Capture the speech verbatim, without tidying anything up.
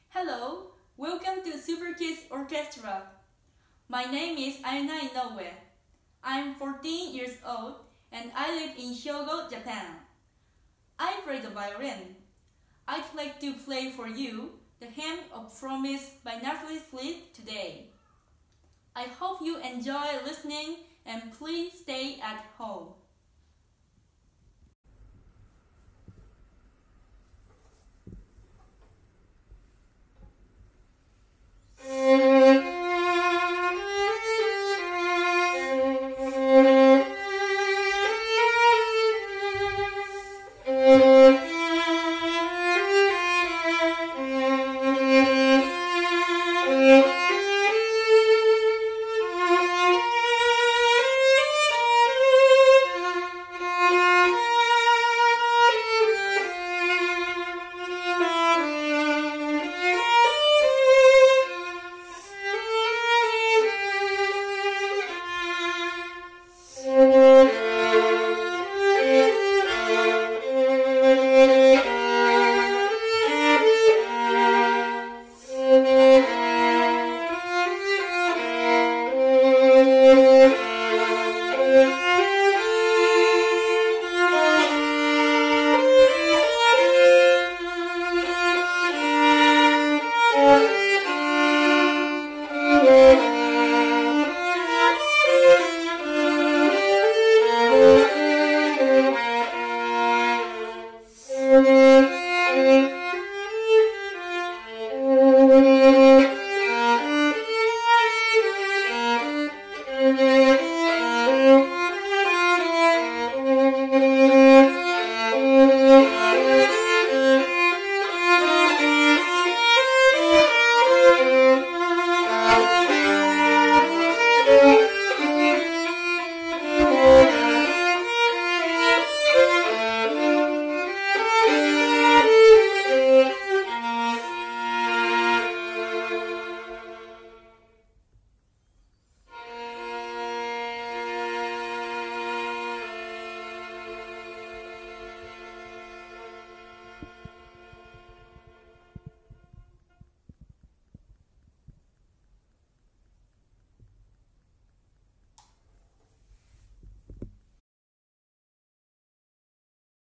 Hello, welcome to Super Kids Orchestra. My name is Ayuna Inoue. I'm fourteen years old and I live in Hyogo, Japan. I play the violin. I'd like to play for you the Hymn of Promise by Natalie Sleeth today. I hope you enjoy listening and please stay at home.